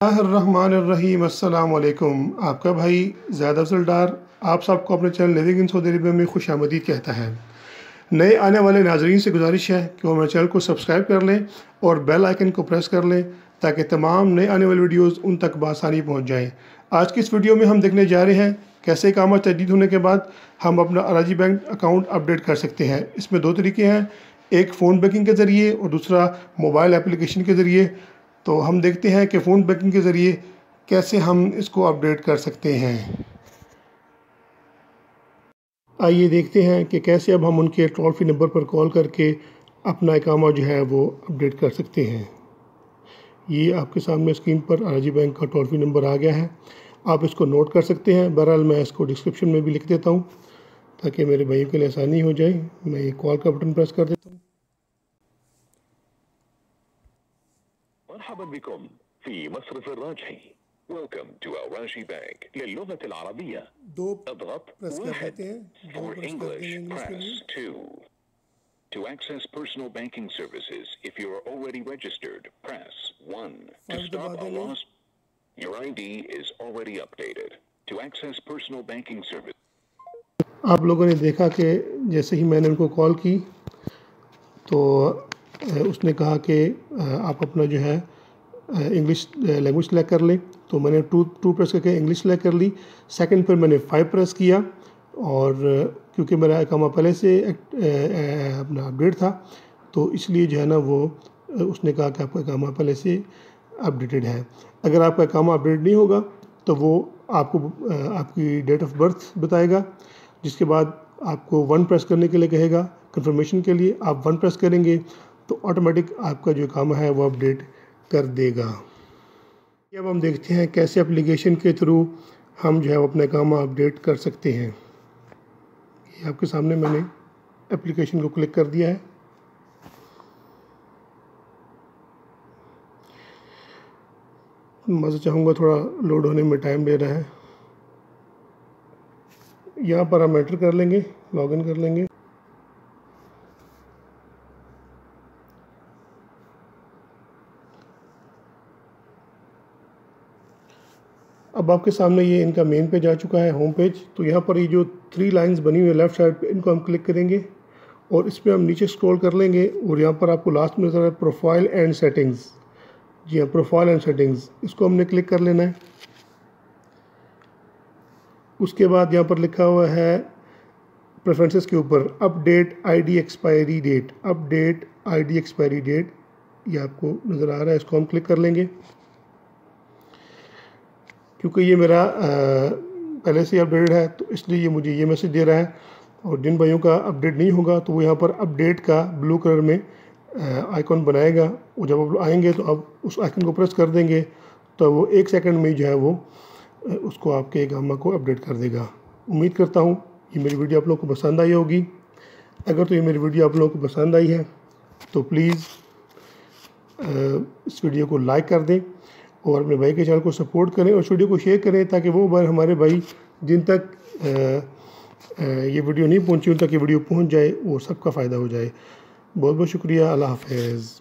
रहमानिर्रहीम। अस्सलाम वालेकुम। आपका भाई ज़ैद अफजल डार आप सबको अपने channel Living in Saudi Arabia में खुशामदीद कहता है। नए आने वाले नाजरीन से गुजारिश है कि वो मेरे चैनल को सब्सक्राइब कर लें और बेल आइकन को प्रेस कर लें ताकि तमाम नए आने वाली वीडियोज़ उन तक बआसानी पहुँच जाएँ। आज की इस वीडियो में हम देखने जा रहे हैं कैसे इकामा तजदीद होने के बाद हम अपना अराजी बैंक अकाउंट अपडेट कर सकते हैं। इसमें दो तरीके हैं, एक फ़ोन बैंकिंग के ज़रिए और दूसरा मोबाइल एप्लीकेशन के ज़रिए। तो हम देखते हैं कि फ़ोन बैंकिंग के ज़रिए कैसे हम इसको अपडेट कर सकते हैं। आइए देखते हैं कि कैसे अब हम उनके टोल फ्री नंबर पर कॉल करके अपना इकामा जो है वो अपडेट कर सकते हैं। ये आपके सामने स्क्रीन पर अराजी बैंक का टोल फ्री नंबर आ गया है, आप इसको नोट कर सकते हैं। बहरहाल मैं इसको डिस्क्रिप्शन में भी लिख देता हूँ ताकि मेरे भाइयों के लिए आसानी हो जाए। मैं ये कॉल का बटन प्रेस कर देता हूँ। مرحبا بكم في مصرف الراجحي. Welcome to Al-Raji Bank للغة العربية. اضغط 1. For English, press 2. To access personal banking services, if you are already registered, press 1. To stop a loss, your ID is already updated. To access personal banking service. आप लोगों ने देखा कि जैसे ही मैंने उनको call की तो उसने कहा कि आप अपना जो है इंग्लिश लैंग्वेज सेलेक्ट कर लें। तो मैंने टू प्रेस करके इंग्लिश सेलेक्ट कर ली। सेकंड पर मैंने 5 प्रेस किया और क्योंकि मेरा इकामा पहले से अपना अपडेट था तो इसलिए जो है ना वो उसने कहा कि आपका इकामा पहले से अपडेटेड है। अगर आपका इकामा अपडेट नहीं होगा तो वो आपको आपकी डेट ऑफ बर्थ बताएगा, जिसके बाद आपको 1 प्रेस करने के लिए कहेगा कंफर्मेशन के लिए। आप 1 प्रेस करेंगे तो ऑटोमेटिक आपका जो काम है वो अपडेट कर देगा। अब हम देखते हैं कैसे एप्लीकेशन के थ्रू हम जो है वो अपना काम अपडेट कर सकते हैं। ये आपके सामने मैंने एप्लीकेशन को क्लिक कर दिया है। मैं चाहूँगा थोड़ा लोड होने में टाइम ले रहा है। यहाँ पर हम एंटर कर लेंगे, लॉगिन कर लेंगे। अब आपके सामने ये इनका मेन पेज आ चुका है, होम पेज। तो यहाँ पर ये जो 3 लाइंस बनी हुई है लेफ़्ट साइड पे, इनको हम क्लिक करेंगे और इस पर हम नीचे स्क्रॉल कर लेंगे और यहाँ पर आपको लास्ट में नज़र है प्रोफाइल एंड सेटिंग्स। जी हाँ, प्रोफाइल एंड सेटिंग्स, इसको हमने क्लिक कर लेना है। उसके बाद यहाँ पर लिखा हुआ है प्रेफरेंसेस के ऊपर update ID expiry date, update ID expiry date, ये आपको नज़र आ रहा है। इसको हम क्लिक कर लेंगे क्योंकि ये मेरा पहले से अपडेटेड है तो इसलिए ये मुझे ये मैसेज दे रहा है। और जिन भाइयों का अपडेट नहीं होगा तो वो यहाँ पर अपडेट का ब्लू कलर में आइकॉन बनाएगा और जब आप आएंगे तो आप उस आइकन को प्रेस कर देंगे तो वो 1 सेकंड में जो है वो उसको आपके इकामा को अपडेट कर देगा। उम्मीद करता हूँ ये मेरी वीडियो आप लोगों को पसंद आई होगी। अगर तो ये मेरी वीडियो आप लोगों को पसंद आई है तो प्लीज़ इस वीडियो को लाइक कर दें और अपने भाई के चैनल को सपोर्ट करें और इस वीडियो को शेयर करें ताकि वो हमारे भाई जिन तक ये वीडियो नहीं पहुंची उन तक ये वीडियो पहुंच जाए, वो सबका फ़ायदा हो जाए। बहुत बहुत शुक्रिया। अल्लाह हाफ़िज़।